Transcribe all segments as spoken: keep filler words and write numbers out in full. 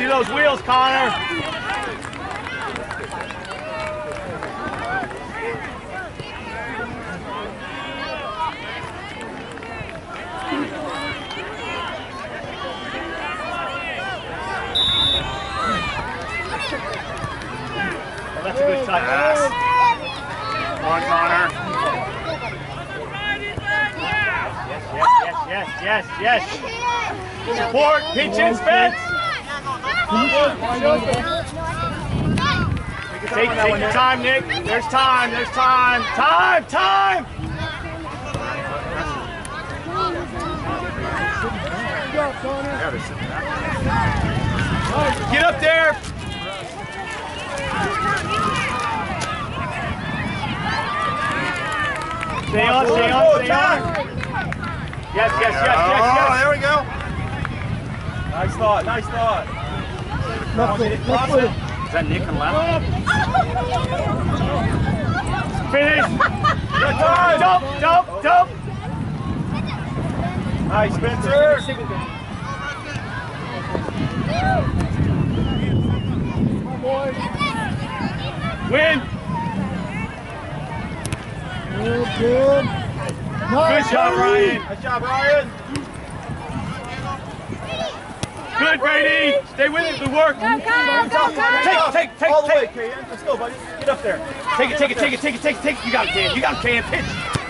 See those wheels, Connor. Oh, that's a good touch. Yes. Come on, Connor. Yes, yes, yes, yes. Support, pitch in, Spence. Take, take your time, Nick. There's time, there's time. Time, time! Get up there! Stay on, stay on, stay on. Yes, yes, yes, yes, yes. Oh, there we go. Nice thought, nice thought. Left foot, left foot. Is that Nick and left? Finish! Dump, dump, dump! Nice, Spencer! Win! Good, good. Nice. Good job, Ryan! Good job, Ryan. Good, Brady! Stay with it, good work! Go, go, go, go. Take, take, take, All the way, take! Kayan. Let's go, buddy. Get up there. Take it, take it, take it, take it, take it, take it! You got it, Dan! You got it, Dan! Pitch!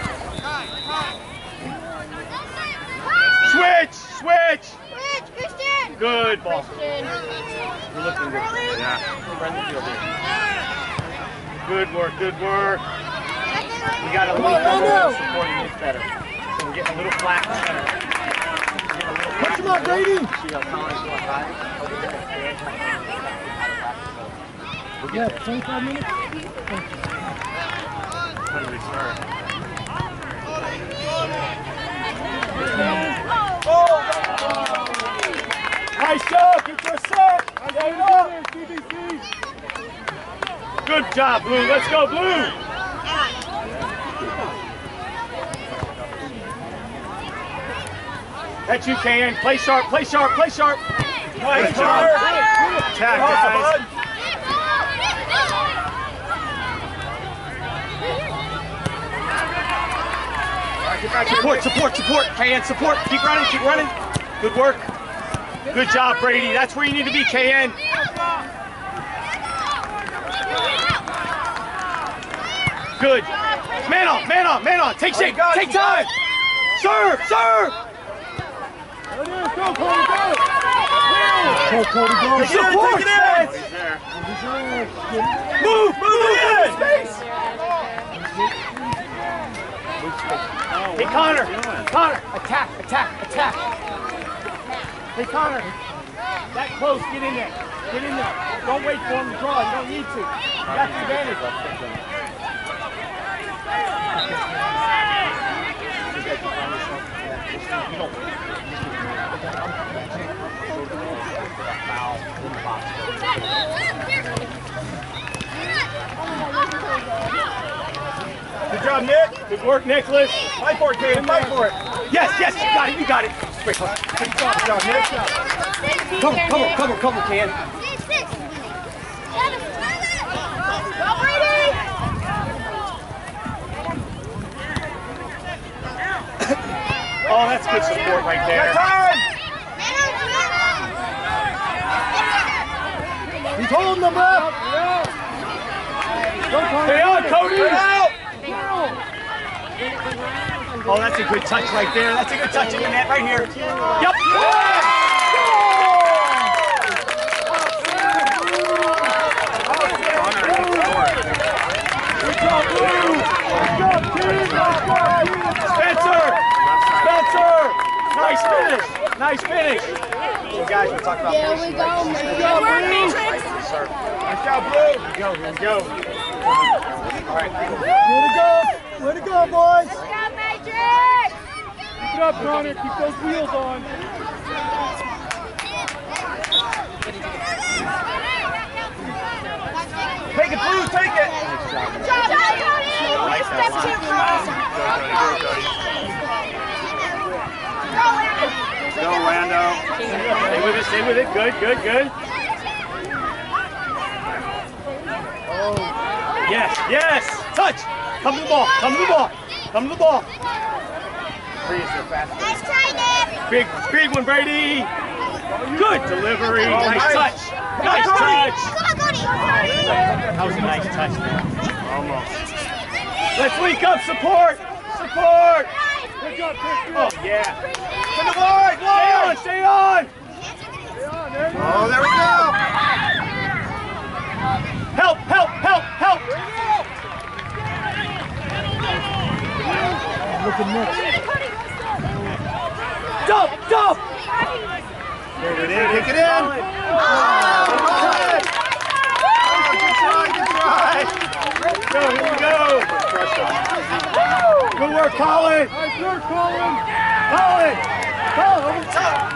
Switch! Switch! Switch, Christian. Good ball. Christian. You're looking good. Yeah. Friendly field here. Good work, good work. We got a Come little on, Rondo. supporting this better. So we're getting a little flat center. Push him up, Brady. See how Connor's going high? Yeah, twenty-five minutes. Hungry start. Nice job, get your set. Good job, Blue. Let's go, Blue. That's you, Kayan. Play sharp, play sharp, play sharp. Nice job. Attack, guys. Support, support, support. Kayan, support. Keep running, keep running. Good work. Good job, Brady. That's where you need to be, Kayan. Good. Man on, man on, man on. Take shape, take time. Serve, serve. There it is. Go, Cody, go. Go, Cody, go. Support, Spence. Move, move in. Space. Hey, Connor. Connor, attack, attack, attack. Hey, Connor. That close, get in there. Get in there. Don't wait for him to draw. You don't need to. You got the advantage. Good job, Nick. Good work, Nicholas. Fight for it, Kayan. Fight for it. Yes, yes, you got it, you got it. Wait, hold on. Good job, Good job, Nick. Come on, come on, come on, come on, Ken. Oh, that's good support right there. Time. He's holding them up. Stay on, Cody. Get out. Oh, that's a good touch right there. That's a good touch in the net right here. Yep. Spencer! Spencer! Nice finish! Nice finish! So guys, we talked about There we go, man. Good work, Matrix. Nice job, Blue. Here we go, here we go. All right. Way to go. Way to go, boys. Let's go, Matrix. Keep it up, Connor. Keep those wheels on. Take it, Blue. Take it. Good job, Cody. One step too close. Go, Lando. Stay with it, stay with it. Good, good, good. Yes, yes. Touch. Come to the ball. Come to the ball. Come to the ball. Freeze so fast. Nice try, Nick. Big, big one, Brady. Good delivery. Oh, nice, nice. touch. Nice touch. Come on, Cody. That was a nice touch, man. Almost. Let's link up. Support. Support. Good job, Chris. Oh, yeah. To the board, Stay on. Stay on. Oh, there we go. Help, help, help, help. Look at Nick. Dump, dump. There it is. Kick it in. Oh, good. Oh, good try, good try. Go, here we go. Good work, Colin. Nice work, Colin. Colin. Colin, over the top.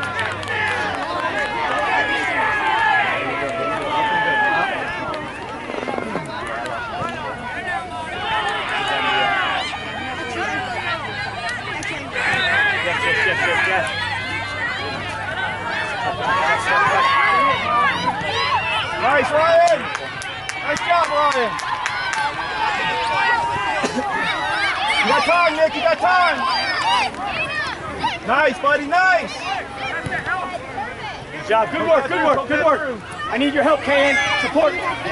Yes, yes, yes, yes, yes. Nice, Ryan. Nice job, Ryan. You got time, Nick. You got time. Nice, buddy. Nice. Good job. Good work, good work, good work. I need your help, Kayan. Support.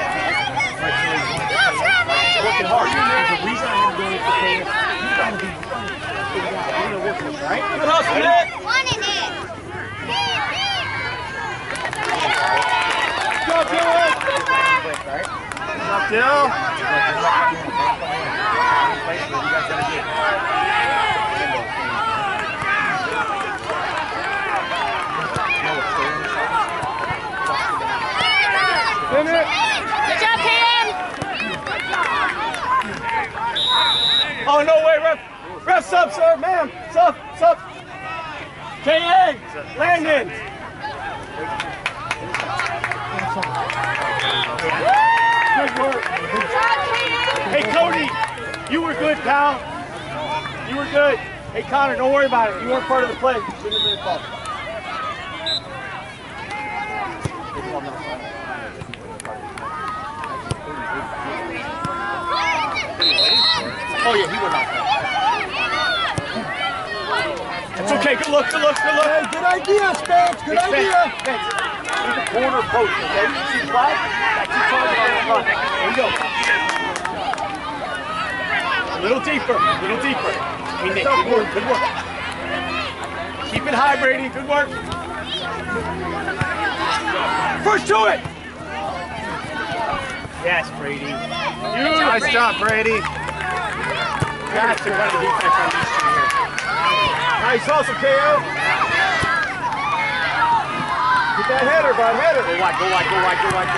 Working hard. There's a reason I had to go with the Kayan. You gotta be figured out. You're gonna work with it, right? Good hustle, Nick. One in it. Good job, Dylan. Good job, Dylan. In it. Good job, Kayan. Oh, no way, ref. Ref, sub, sir, ma'am. Sub, sub. K A, Landon. Good work. Good job, Kayan. Hey, Cody, you were good, pal. You were good. Hey, Connor, don't worry about it. You weren't part of the play. You shouldn't have been involved. Oh, yeah, he went out there. It's okay. Good look, good look, good look. Hey, good idea, Spence. Good Hey, Spence, idea. Spence, leave the corner post, okay? You see flag? Got two targets on the front. There you go. A little deeper, a little deeper. Hey, Nick, good work, good work. Keep it high, Brady. Good work. First to it. Yes, Brady. Beautiful. Nice job, Brady. That's the kind of defense I'm used to here. Nice hustle, K O. Get that header, bud. Header. Go wide, go wide, go wide, go wide.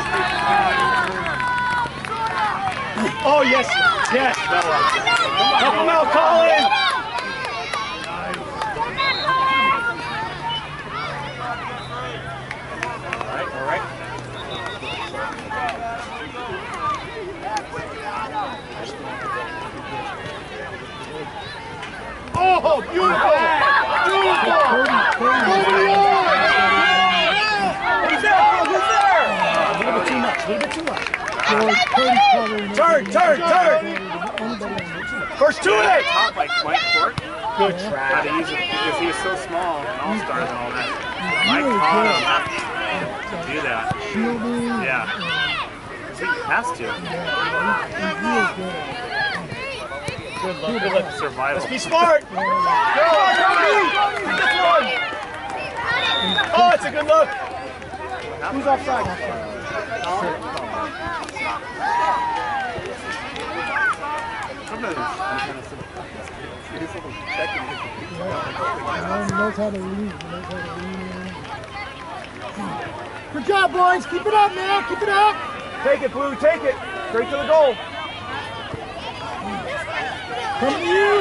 Oh, yes, yes. Help him out, Colin. All right, all right. Oh, beautiful. Beautiful. Who's there? Who's there? A little bit too much, a little bit too much. George, Cody's covering. Turn, turn, turn. First to it. Top like Mike Court. Good How try. to use it because he's so small and all stars and all that. Mike taught him to do that. Fielding. Yeah. He has to. Good look, good look. Survival. Let's be smart. Go, Cody. This one. Oh, it's a good look. Who's offside? He knows how to lead. He knows how to lead in. Good job, boys. Keep it up, man. Keep it up. Take it, Blue. Take it. Straight to the goal. Coming to you.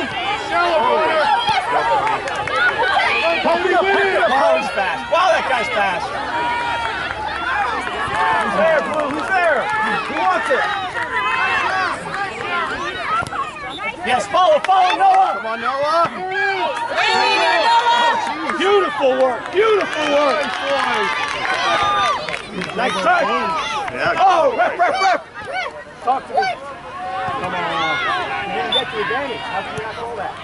Pick it up. Pick it up. Wow, he's fast. Wow, that guy's fast. Who's there, Blue? Who's there? Who wants it? Yes, follow, follow, Noah. Come on, Noah. Beautiful work, beautiful work. Nice touch. Yeah. Oh, ref, ref, ref. talk to me. Come on. You didn't get the advantage. How can you not call that?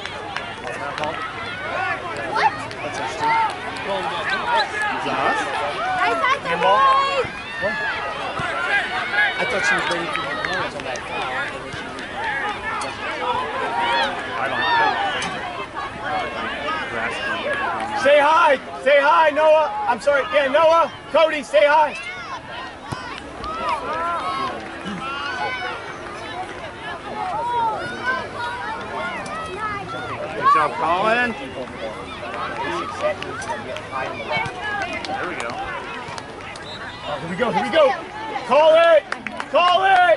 What? That's interesting. Is that us? Nice out there, boys! I thought she was waiting for the points on that foul. I don't know. Say hi. Say hi, Noah. I'm sorry. Yeah, Noah. Cody, say hi. Good job, Colin. There we go. Here we go. Here we go. Call it. Call it.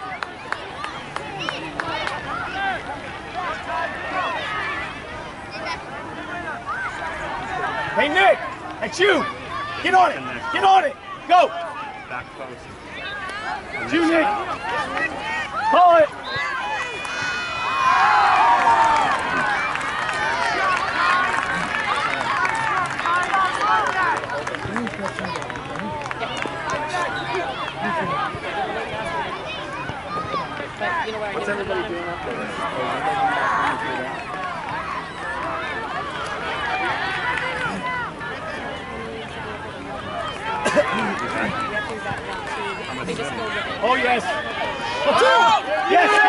Hey, Nick. That's you. Get on it. Get on it. Go. Back post. It's you, Nick. Call it. What's everybody doing up there? Oh, yes. What's up? Yes, yes,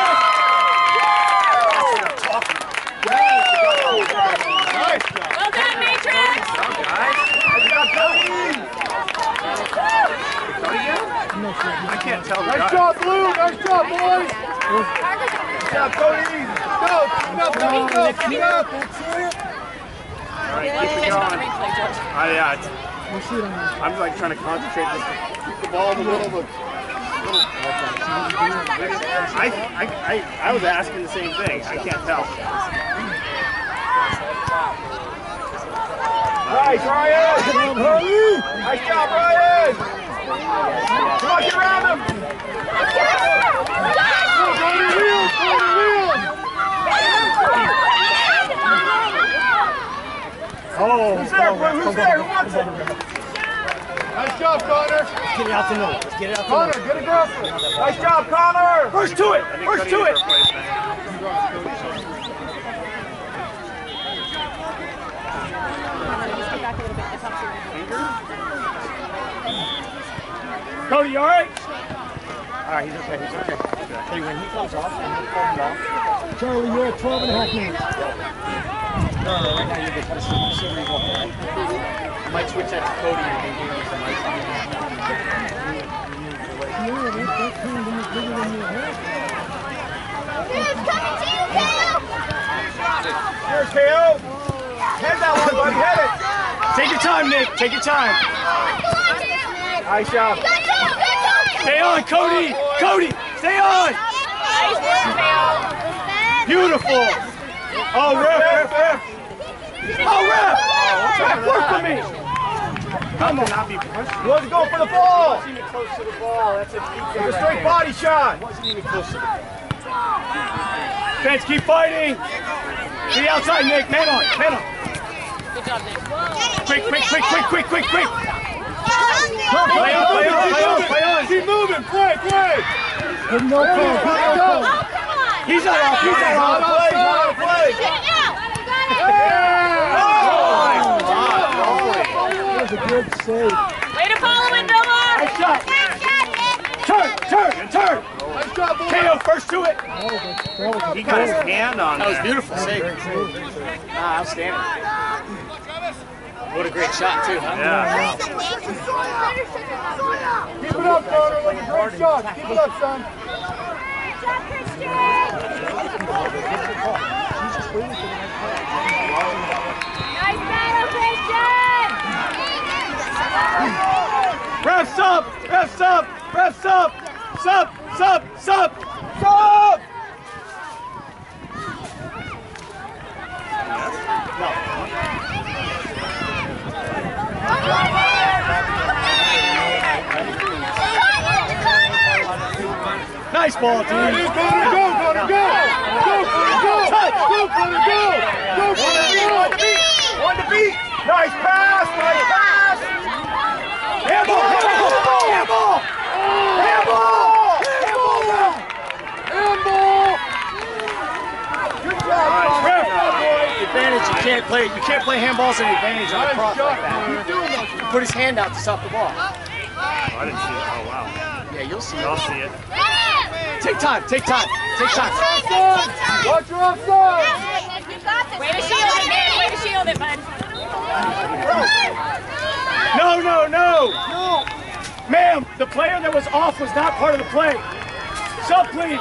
yes. Well done, Matrix! I can't tell the Nice guys. job, Blue. Nice job, boys. Good job, Cody. Go. Go, go, go. Keep up. All right, keep it going. I, uh, I'm like trying to concentrate just to keep the ball in the middle of the. I, I, I, I was asking the same thing. I can't tell. Nice, Ryan. Nice job, Ryan. Come on, get around him. Go, go to the wheels. Go to the wheels. Oh, who's there, Blue? Who's there? Who wants it? Nice job, Connor. Let's get it out to Noah. Let's get it out to Connor, Noah. get aggressive. Nice job, Connor. First to it. I think First Cody to needs it. replacement. Cody, you all right? All right, he's okay. He's okay. Hey, when he comes off, when he comes off, Charlie, you're at twelve and a half minutes. no, no, right now you're good. Let's see, see where you go. Right? You might switch that to Cody and then give him some ice. Yeah, that, that team is bigger than your head. It's coming to you, Kale! Here's K O. Head that one, buddy. Head it. Take your time, Nick. Take your time. Nice job. Good job, good job! Stay on, Cody. Cody, stay on. Nice work, Kale! Beautiful. Oh, ref, ref, ref. Oh, ref. Ref, work for me. Come on. Not be pushed. You want to go for the ball. Wasn't even close to the ball. That's a, it's a straight body shot. Wasn't even close to the ball. Fans, keep fighting. To the outside, Nick. Man on, man on. Good job, Nick. Quick, quick, quick, quick, quick, quick, quick. Play on, play on, play on, play on. Keep moving. Play, play. Good no call. Good no Oh, call. come on! He's not off. He's not off. Play, he's not off. Play. Get it now! You got it! That was a good save. Way to follow it, Noah! Nice shot. Turn, turn, turn. Nice job, boys. K O first to it. That was a, that was a He got his hand on That was there. beautiful save. Ah, outstanding. What a great shot, too, huh? Yeah. Keep it up, Connor. Like a great shot. Keep it up, son. Nice battle, Christian! Refs up! Refs up! Refs up! Sub! Sub! Sub! Sub! Nice ball, There team. it is, Connor. Go, Connor. Go. Go, Connor. Go. Go, Connor. Go. Go, Connor. Go. On the beat. Nice pass. Nice pass. Handball. Handball. Handball. Handball. can't play. You can't play handballs in advantage on a Nice cross shot, like that. Connor. He put his hand out to stop the ball. Oh, I didn't see it. Oh, wow. Yeah, you'll see I'll it. see it. Take time. Take time. Take time. Watch your offside. Way to shield it, man. Way to shield it, bud. No, no, no. No. Ma'am, the player that was off was not part of the play. Sub, please.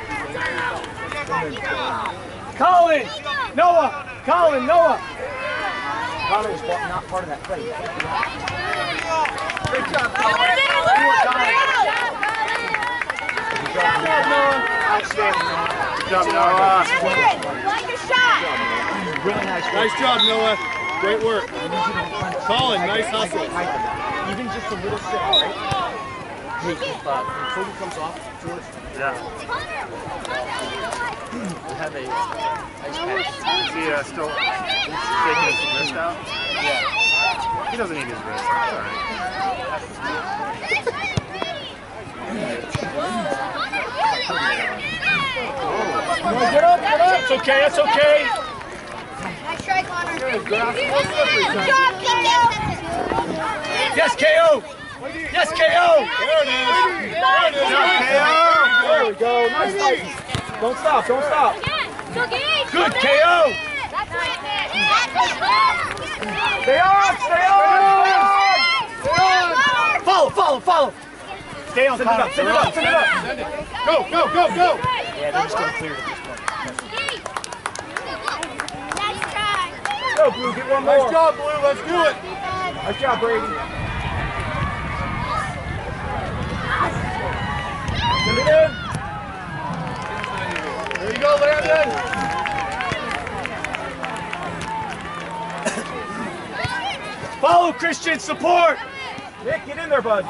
Colin. Noah. Colin. Noah. Colin was not part of that play. Good job, Outstanding. Good job, Noah. Like your shot. Really nice work. Nice job, Noah. Great work. Colin, nice hustle. Even just a little sip, right? Hey, if uh, when Cody comes off, George, Yeah. we have a ice pack. Is he uh, still taking his wrist out? Yeah. He doesn't need his wrist. It's all right. Get up, get up. It's okay, it's okay. Nice try, Connor. Good job, Yes, K O. Yes, K O. There it is. There it is. There we go. Nice, nice. Don't stop, don't stop. Good, K O. Stay on, stay on. Follow, follow, follow. Stay on, send it up, send it up, send it up. Go, go, go, go. Yeah, they're just going to clear it at this point. Nice try. Go, Blue, get one Nice more. job, Blue. Let's do it. Nice job, Brady. Send it in. There you go, Landon. Follow, Christian, support. Nick, get in there, bud.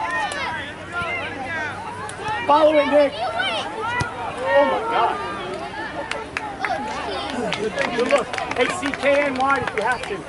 Follow it, Nick. Oh, my God. Good look. Hey, C K N wide if you have to.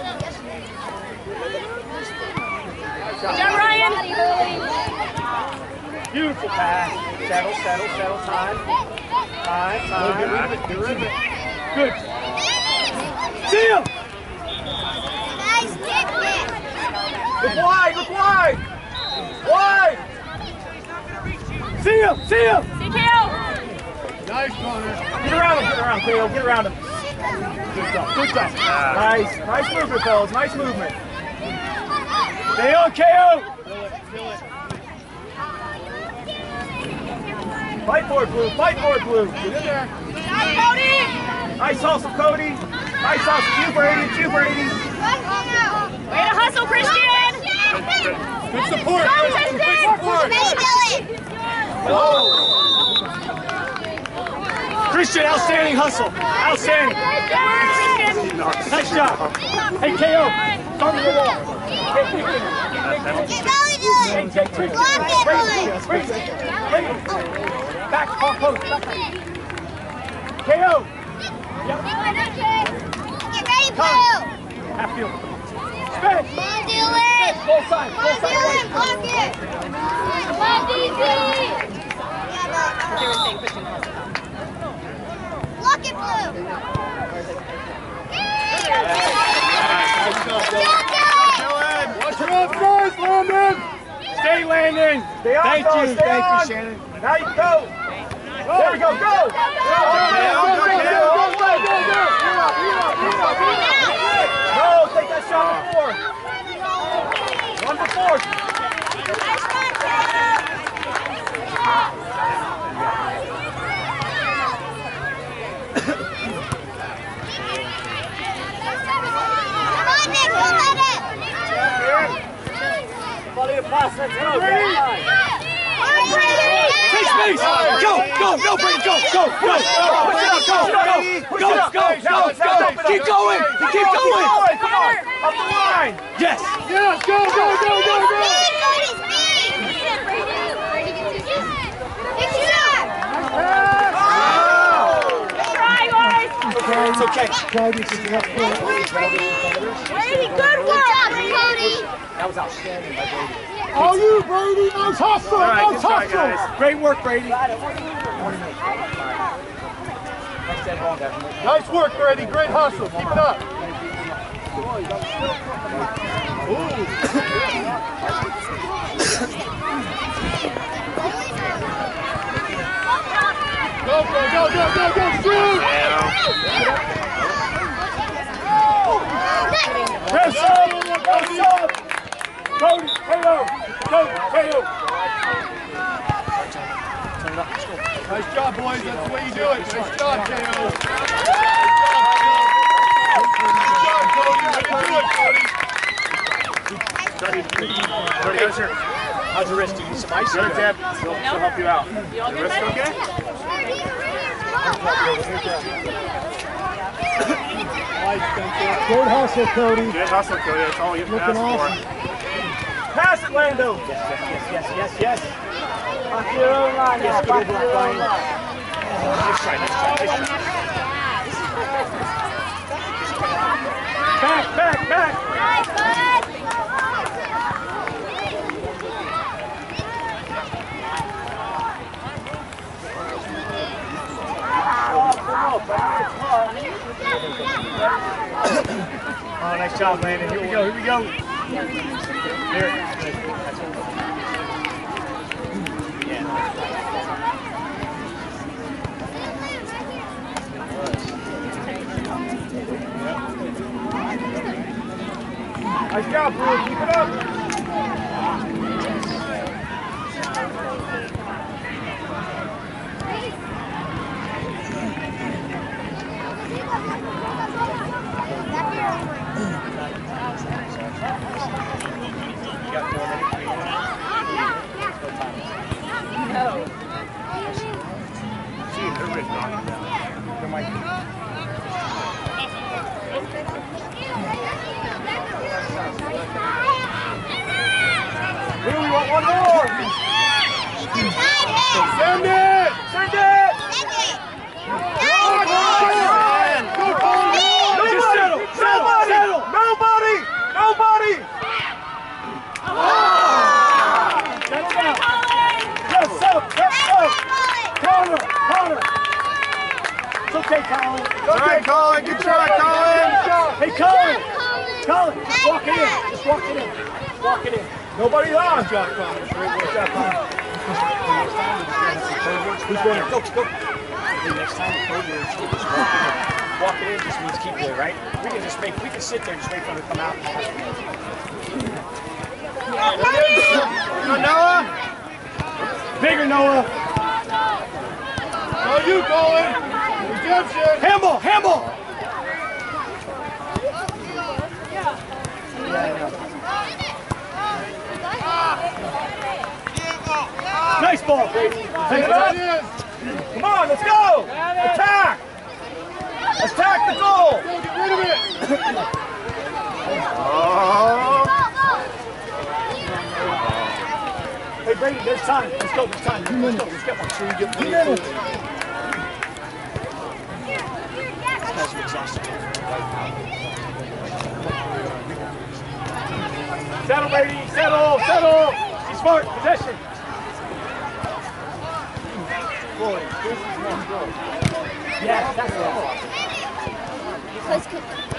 Good job, Ryan. Beautiful pass. Settle, settle, settle. Time. Time, time. Good. See him. Nice kick, Nick. Look wide, look wide. Wide. See him, see him. C K O. Nice, Connor. Get around him, get around him, K O, get around him. Good job, good job. Nice, nice movement, fellas, nice movement. Stay on, K O. Fight for it, Blue, fight for it, Blue. Get in there. Cody. Nice hustle, Cody. Nice hustle, you, Brady, you, Brady. Way to hustle, Christian. Good support. Go, Good Tristan. support. Nice, Dylan. Oh. Christian, outstanding hustle. Outstanding. Nice job. Hey, K O, start with the wall. Hey, hey, hey. Get belly, Dylan. Block it, Dylan. Back, off post, back. K O. Get ready, Blue. Half field. Spin. Come on, Dylan. Both sides, Come both on, sides. Dylan. Block it. Come on, D C. Block it, Blue. Nice job, Good Dylan. job, Dylan. Watch your offsides, Landon. Stay landing. Stay on, Thank fellas, you, stay thank on. you, Shannon. Now you go. There we go, go. Go, go, go, go, go, go, go, go. No, take that shot before. One before. Nice one, Come on, Nick, don't let it. Follow your pass, let's go. Take Brady. space. Go, go, go, Brady, go, go, go. Push it up, go, go, go, go, go, go. Keep going, keep going. Come on, up the line. Yes. Yes, go, go, go, go, go. Speed, Cody, speed. Brady gets his Big shot. Good try, boys. Okay, it's okay. Brady, good work. Cody. That was outstanding by Brady. All you, Brady. Nice hustle. All right, Nice good try, hustle. guys. Great work, Brady. Nice work, Brady. Great hustle. Keep it up. Go, go, go, go, go, go, shoot! Press up! Press up! Cody, K O! Cody, K O! Nice job, boys. That's the way you do it. Nice job, K O. Good job, Cody. Way to do it, Cody. Cody, Cody, how's your, how's your wrist? Do you need some ice? Good, Deb. She'll, she'll help you out. You all Your good, wrist buddy? okay? Good hustle, Cody. Good hustle, Cody. That's all you can Looking ask awesome. for. Pass it, Lando! Yes, yes, yes, yes, yes, yes. Back to your own line now. Back to your own line. Nice try, nice try, nice try. Back, back, back! Nice, bud. Oh, nice job, Landon. Here we go, here we go. Here. That's it. Nice job, Bruce. Keep it up. See, her wrist knocked down. There might be. Here we want one more. Send it! Send it. Just settle, settle, settle. Nobody, nobody. That's out. Yes, up, yes, up. Connor, Connor. It's okay, Colin. It's All right, Colin. Good try, Colin. Hey, Colin. Colin, just walk it in. Just walk it in. Just walk it in. Nobody on. Good job, Colin. Good job, Colin. Who's going to go? Go. Hey, next time the code words, just walk it in. Walk it in just means keep it, right? We can just make, we can sit there and just wait for them to come out. Go, Noah. Bigger, Noah. Oh, you, Colin. Redemption. Hamble, Hamble. Nice ball, Brady. Take it up. There it is. Come on, let's go. Attack. Attack the goal. Go, get rid of it. Oh. Hey, Brady, there's time. Let's go, there's time. Let's go, let's get one. Sure you get two minutes. This guy's exhausted. Settle, Brady. Settle, settle. Be smart. Possession. Boy, this is not good. Yes, that's it. Let's go.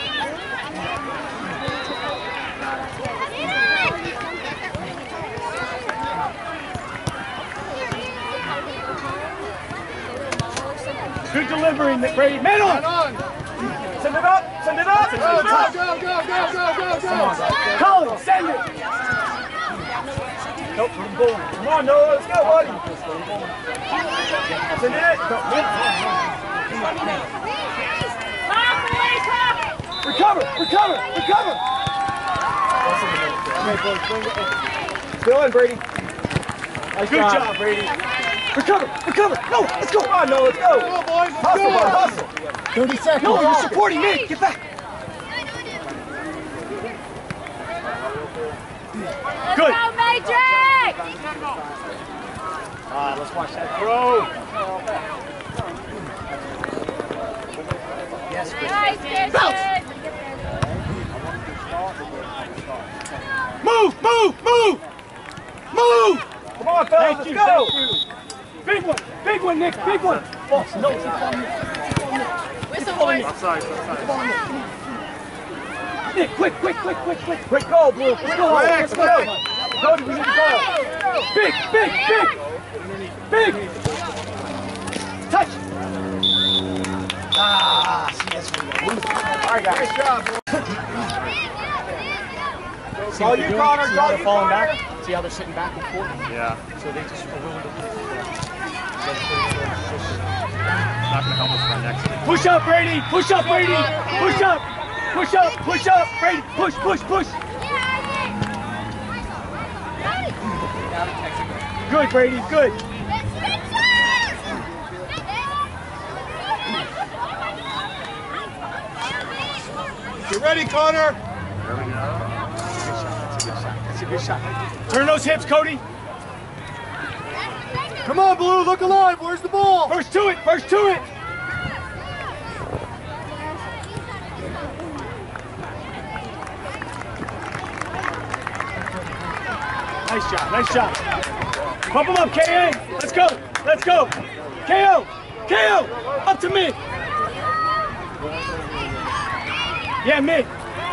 Good delivery, Nick Brady. Middle. Right on. Send it up. Send it up. Go, Send it go, up. go, go, go, go, go, go. Colin, send it. Nope, we're going. Come on, Noah. Let's go, buddy. Send it. Recover. Recover. Recover. Still in, Brady. Nice Good job. job, Brady. Recover. Recover. No, let's go. Come on, Noah. Let's go. Go, boys. Let's Hustle, go. bud, hustle. thirty seconds. No, you're supporting me. Get back. Good. Go, Matrix! Ah, let's watch that throw. Yes, Chris. Nice, Christian! Move, move, move, move. Come on, fellas, let's go. Big one, big one, Nick, big one. Oh, no, it's on Nick. Whistle, boys. Offside, offside. Nick, quick, quick, quick, quick, quick. Quick, go, Blue. Let's go. Let's go. Cody, we need to go. Big, big, big. Big. Touch. Ah, see, that's really good. All right, guys. Nice job. See what you, Connor. See how they're falling back? See how they're sitting back and forth? Yeah. So they just are willing to play. Not gonna help us right next week. Push up, Brady. Push up, Brady. Push up. Push up. Push up, Brady. Push, push, push. Good, Brady. Good. Get ready, Connor. There we go. That's a good shot. Turn those hips, Cody. Come on, Blue. Look alive. Where's the ball? First to it. First to it. Nice shot. Nice shot. Pump him up, K A. Let's go. Let's go. K O. K O. Up to me. Yeah, me.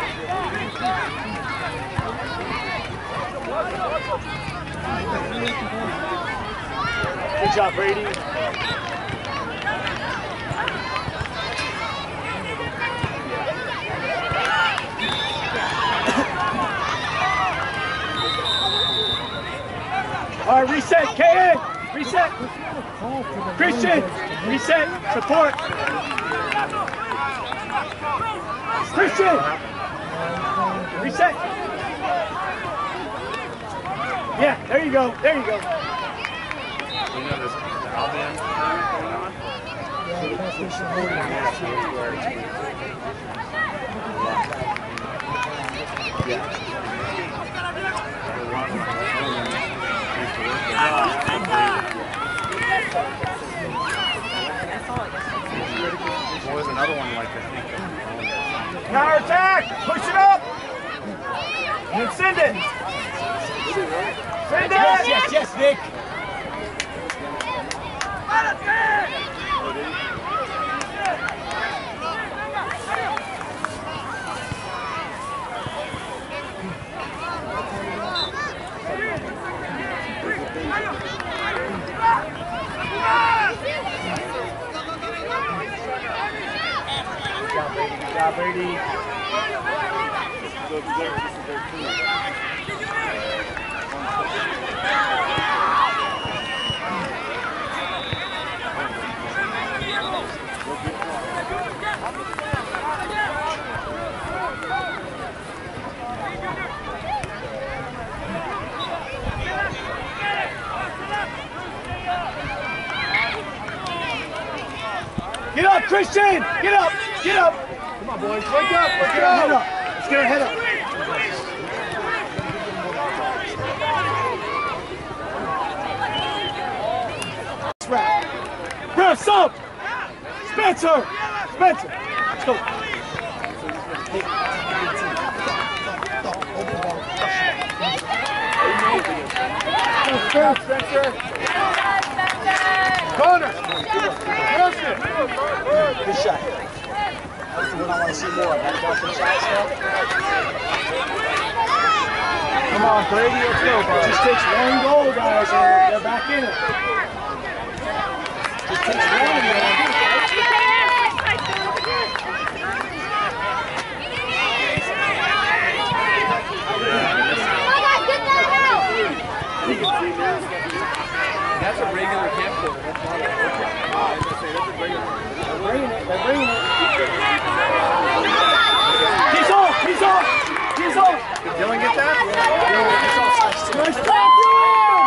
Good job, Brady. All right, reset, K A. Reset. Christian, reset. Support. Christian. Reset. Yeah, there you go. There you go. You know this Albion going on? Well, there's another one like this. Counter attack. Push it up. And then send it. Send it. Yes, yes, yes, Nick. Good job, Brady. Get up, Christian! Get up! Get up! Come on, boys. Wake up. Wake Get our head up. up! Let's get our head up! Grab some! Spencer! Spencer! Let's go! Go, Spencer! Connor. Yes, it. Good shot. That's the one I want to see more of. That Dawson shot stuff. Come on, Brady, let's go, bro. It just takes one goal, guys, and they're back in it. Just takes one, man. That's a regular camp goal. That's not a They're bringing it, they're bringing it. He's off, he's off, he's off. Did Dylan get that? Nice job, Dylan!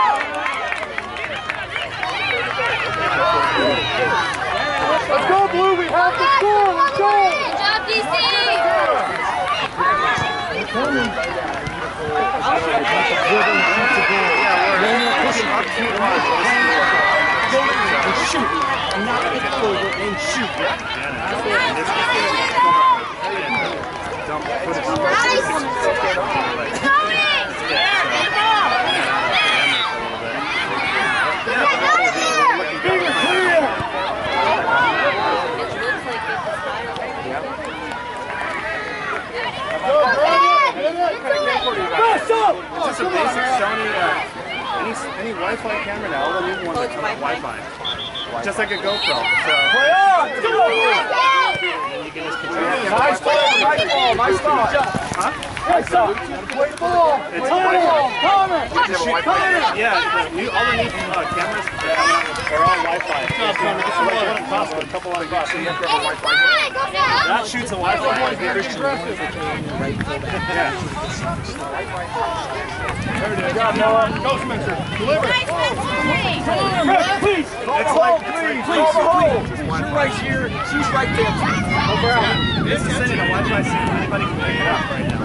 Let's go, Blue. We have to score. Let's go. Good job, D C! And shoot, and not hit over and shoot. Finger clear! It's just a basic Sony, uh, any, any Wi-Fi camera now, all the new ones that come with Wi-Fi. Just like a GoPro. So, Play on! you can just control it. Nice ball, nice ball, nice ball. Huh? Nice ball. Play the ball. It's Play the ball. Wi-Fi. Connor. You have a Wi-Fi. Yeah, the new, all the new uh, cameras are all Wi-Fi. It's like one at Costco, a couple on bucks, so you have to have a Wi-Fi. That shoots a Wi-Fi. Yeah. There it is. Good job, Noah. Go, Spencer. Deliver. Nice, Please. Call the hole, please. Call the hole. You're right here. She's right there. Over out. This is sending a Wi-Fi signal. Anybody can pick it up right now.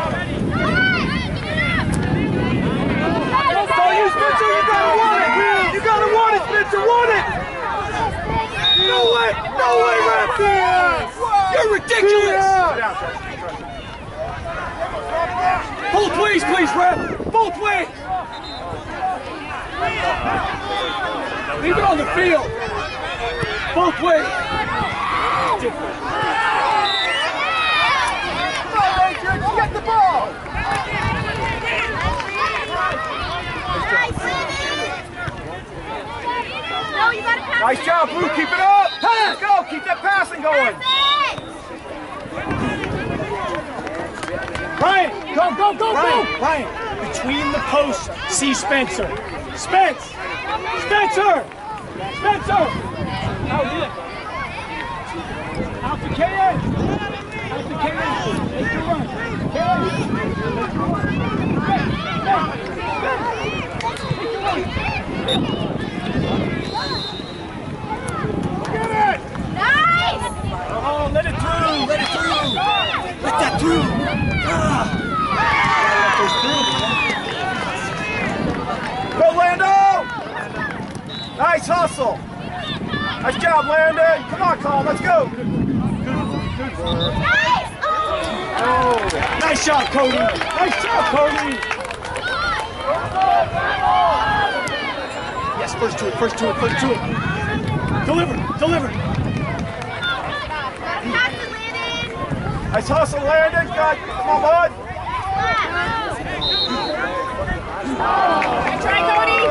Don't call you, Spencer. You gotta want it. You gotta want it, Spencer. Want it. No way. No way, Raptors. You're ridiculous. Both ways, please, Rep. Both ways. Leave it on the field. Both ways. Come on, Matrix. Get the ball. No, you gotta pass. Nice job, Blue. Keep it up. Pass. Go. Keep that passing going. Ryan, go, go, go, Ryan, go! Ryan, between the posts, see Spencer. Spence! Spencer! Spencer! Out here. Out to K N. Out to K N. Make your run. K N. Make your run. Get it. Nice! Oh, let it through. Let it through. Let that through. Go, Lando! Nice hustle. Nice job, Landon. Come on, Colin, let's go. Nice! Oh, nice shot, Cody. Nice job, Cody. Yes, first to it, first to it, first to it. Deliver, deliver. Pass it, Landon! Nice hustle, Landon. God, come on, bud. Try, Cody!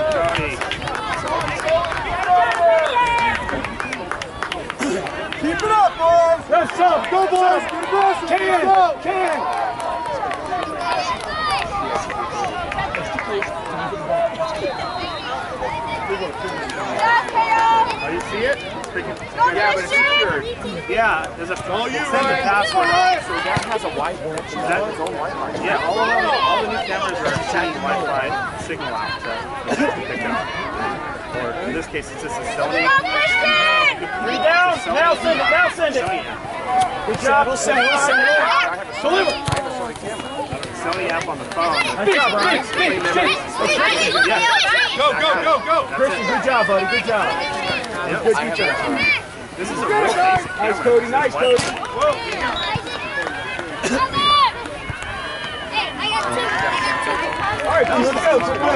Keep it up, boys. That's up, go, boys. Get aggressive. Can, can. Oh, you see it? It's freaking, yeah, but it's secured. Yeah, there's a oh, you send the password. So that has a Wi-Fi. Is that its own Wi-Fi? Yeah, all, all, all the new cameras are sending Wi-Fi signal out to pick up. Or in this case, it's just a Sony. Three down. Now send it. Now send it. Good job. We'll send it. We'll send it. Deliver. Sony app on the phone. Nice job, Ryan. Spin, spin. Go, go, go, go. Christian, good job, buddy. Good job. Yep. Good feature. This is a real basic camera. Nice, Cody. Nice, Cody. Whoa. All right, let's go. Let's go.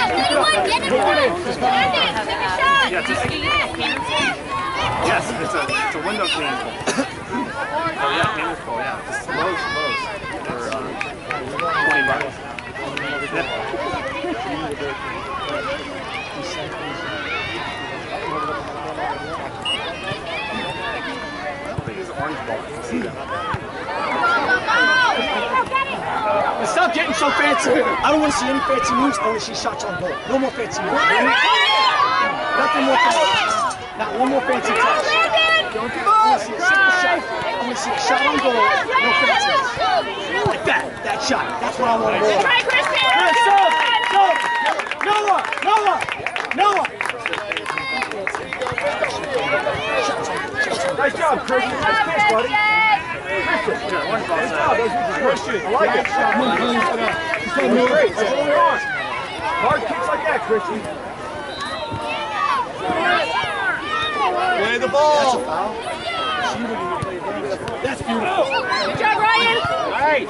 Yeah, just, yes, it's a it's a window clean. Oh yeah, camera's full. Yeah, just Lowe's, Lowe's for uh, twenty bucks. Yeah. Use the orange ball. See that? Stop getting so fancy. I don't want to see any fancy moves. I want to see shots on goal. No more fancy moves. Nothing more fancy. Not one more fancy touch. Don't give I want up. to see a simple shot. I want to see a shot on goal. No fancy. Like that. That shot. That's what I want to do. Try, Christian! Chris, go! Go! Noah! Noah! Noah! Nice job, Christian. Nice pitch, buddy. Christian. Orange ball. Nice job. Those are Christian. I like it. That's great. That's what we want. Hard kicks like that, Christian. Play the ball. That's a foul. That's beautiful. Good job, Ryan! Right.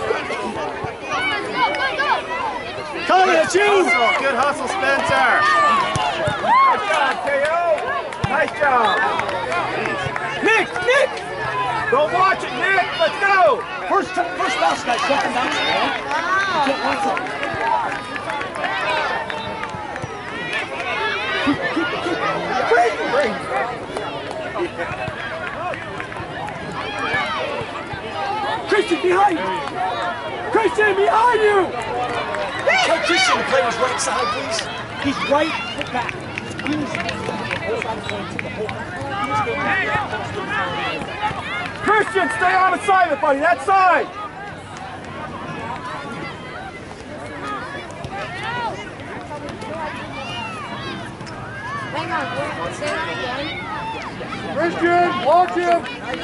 Tommy, it's you! Hustle. Good hustle, Spencer. Nice job, K O. Nice job. Nick! Nick! Don't watch it, Nick. Let's go. First, first bounce, guys. Second bounce. You can't watch it. Keep it, keep it, keep it. Break, break. Christian, behind you. Christian, behind you. Tell Christian to play his right side, please. He's right foot back. Christian, stay on the side of it, buddy. That side. Hang on, say that again. Christian, watch him.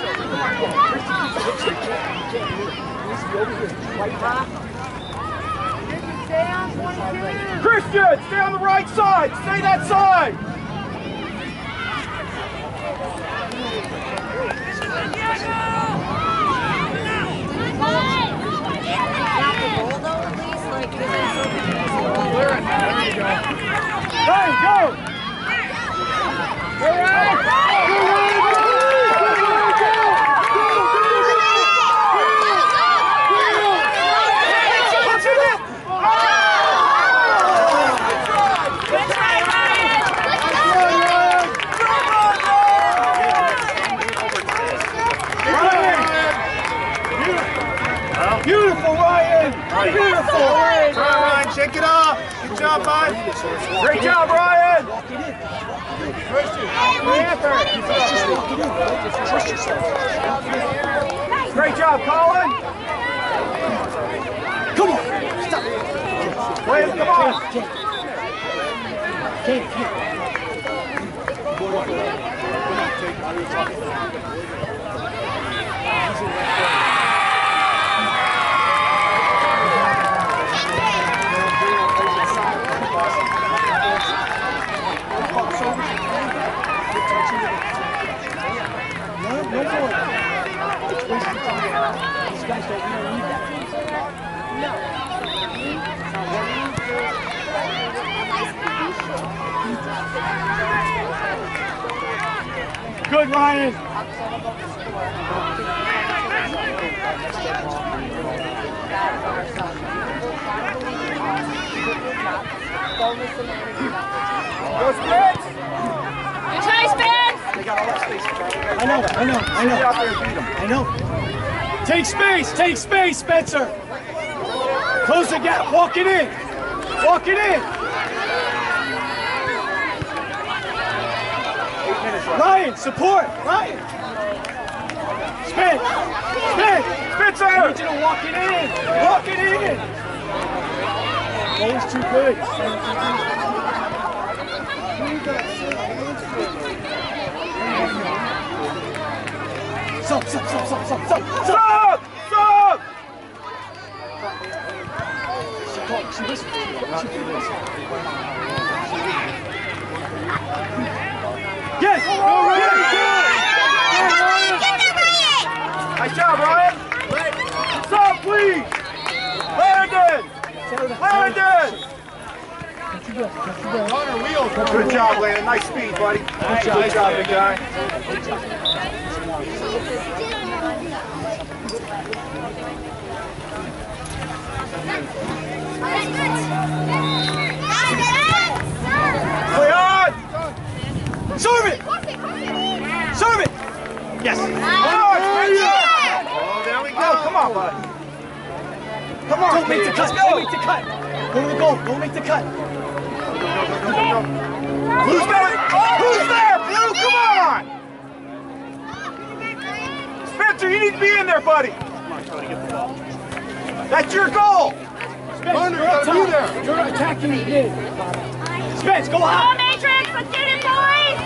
Stay on twenty-two. Christian, stay on the right side. Stay that side. Hey, go! All right! Go, Ryan, go! Beautiful, Ryan! Beautiful! Try, Ryan, shake it off. Good job, bud. Great job, Ryan! Great job, Colin! Come on! Stop! Wait, come on! Kane, Kane. No, no more. It's wasted time. These guys don't really need that. Good, Ryan! Go, Spence! Good try, Spence! I know, I know, I know. Get out there and beat him. I know. Take space, take space, Spencer. Close the gap, walk it in. Walk it in. Ryan, support, Ryan. Spin, spin. Spencer! I need you to walk it in. Walk it in. Always too good. Stop, stop, stop, stop, stop, stop, stop. Stop! Stop! She called, she whispered to you. She whispered. Yes! Yes! Nice job, Ryan! Stop, please! Landon! Landon! Good job, Landon. Nice speed, buddy. Good job, big guy. Play on! Serve it! Serve it! Yes. Oh, oh, there we go. Come on, buddy. Come on, Don't make the kid. cut. Let's Don't go. make the cut. Go to the goal. Don't make the cut. Who's there? Who's there, Blue? Come on! Spencer, you need to be in there, buddy. That's your goal. Spence, you're up top. You're attacking the mid. Spence, go Come on, out. Matrix! Let's get it, boys!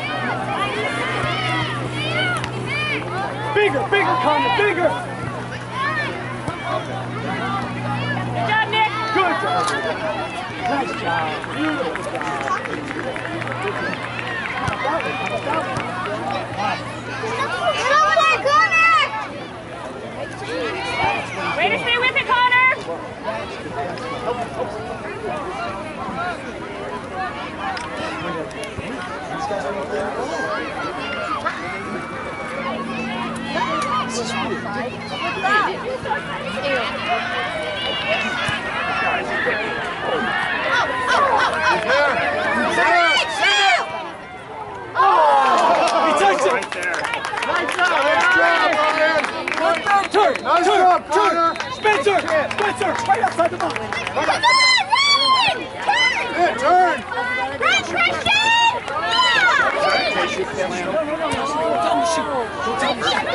Bigger, bigger, Connor, bigger. Good job, Nick! Good job. Nice job. Beautiful job. Way to stay with it, Connor! This is Right there. Nice job, Ryan. Turn, Nice turn, job, turn. Connor. Spencer, Spencer, right outside the box. Come on, run! Good turn. Run, Christian! Tell him to shoot. Tell him to shoot.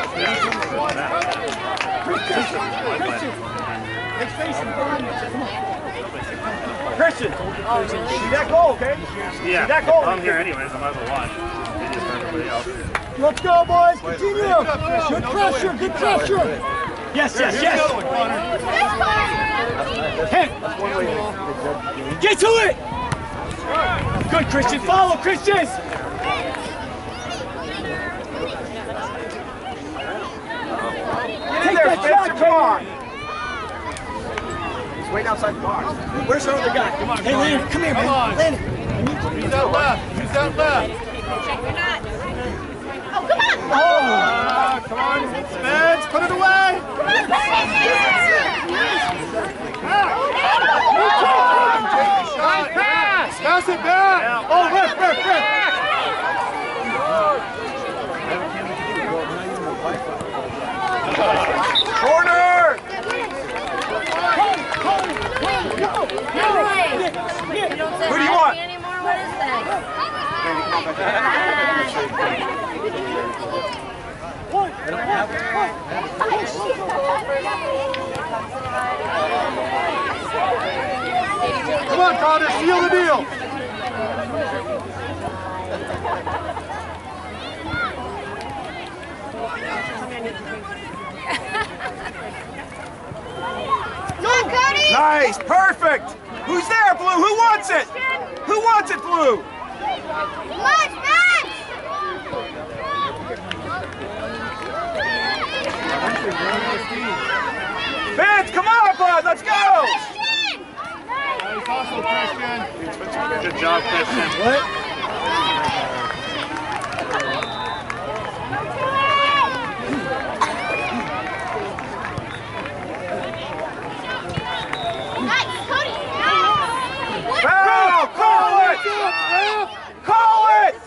Christian. Hey, face him. Come on. Christian. See that goal, okay? Yeah, See that goal? I'm here anyways. I might as well watch. They just for everybody else. Let's go, boys. Continue. Good pressure. Good pressure. Yes, yes, yes. Hey. Get to it. Good, Christian. Follow, Christian. Take that shot, come on. He's waiting outside the box. Where's our other guy? Come on, hey, Landon, come here, man. Landon. Use that left. Use that left. Oh, come on! Ah, come on. Spence, put it away. Come on, Shot. Pass it back. Oh, ref, ref, ref. Corner. Who do you want? Anymore? What is that? Come on, Connor, seal the deal. Come on, Cody! Nice, perfect. Who's there, Blue? Who wants it? Who wants it, Blue? Come on, Spence! Vince, come on, bud. Let's go. Nice hustle, Christian. Good job, Christian. What? Nice, Cody! Foul, call it. Call it.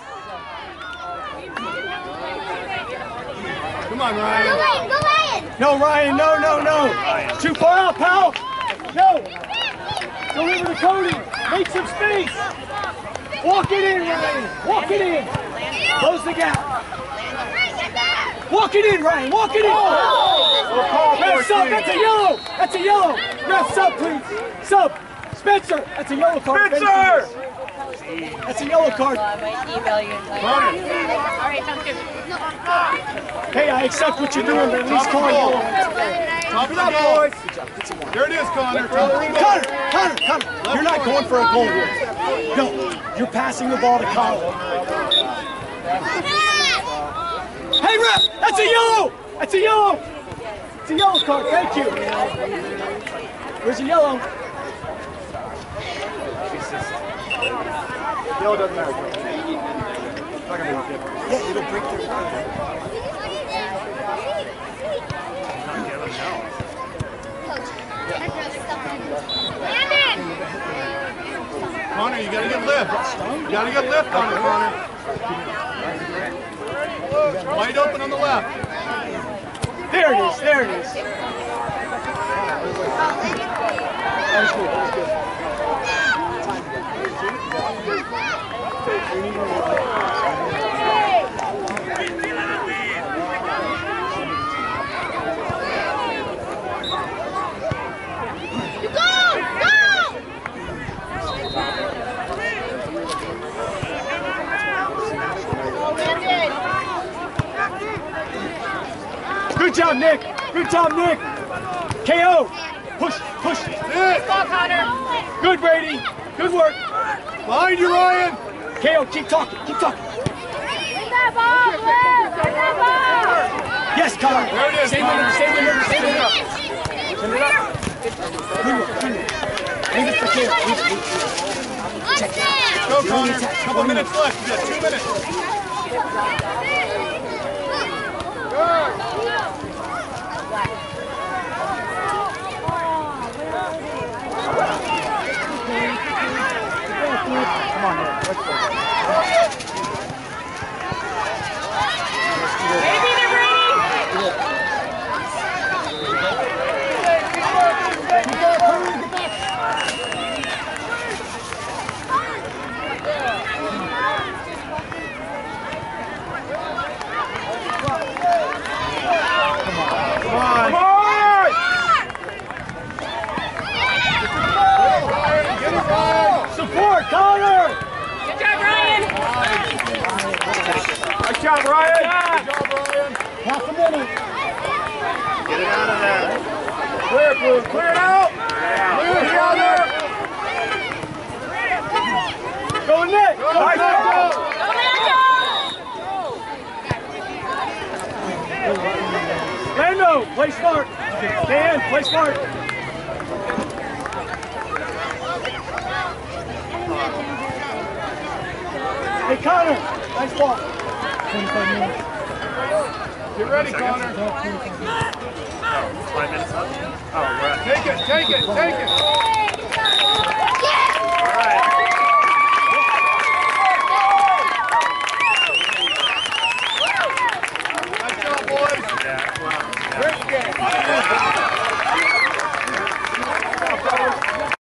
Come on, Go Ryan. Lion, go Lion! No, Ryan, no, no, no. Too far out, pal. No. Deliver to Cody. Make some space. Walk it in, Ryan. Walk it in. Close the gap. Walk it in, Ryan. Walk it in. Ref sub. That's a yellow. That's a yellow. Ref sub, please. Sub. Spencer. That's a yellow card. Spencer. That's a yellow card. I might email you. Connor. All right, sounds good. Hey, I accept what you're doing, but at least call yellow. Top of the boys. There it is, Connor. Connor, Connor, Connor. You're not going for a goal here. No, you're passing the ball to Connor. Hey, ref, that's a yellow. That's a yellow. It's a yellow card. Thank you. Where's the yellow? Yellow doesn't matter. Yeah, it'll break their. Connor, you gotta get lift. You gotta get lift on it, Connor. Wide open on the left. There it is. There it is. That was good. That was good. Good job, Nick. Good job, Nick. K O. Push, push. Ball, Connor. Good, Brady. Good work. Behind you, Ryan. K O, keep talking. Keep talking. Bring that ball, Blair! Bring that ball! Yes, Connor. There it is, Stay with him. Connor. Stay with him. Stay with him. Send it up. Good work. Good work. Leave it for K O. Leave it. Let's stand! Go, Connor. Couple minutes left. You got two minutes. Get it out of there. Clear, Blue. Clear it out. Clear it out there. Go, Nick. Nice ball. Lando, play smart. Dan, play smart. Hey, Connor, nice ball. twenty-five minutes. Get ready, Connor. Oh, five minutes left. Oh, we're at. Take it, take it, take it. All right.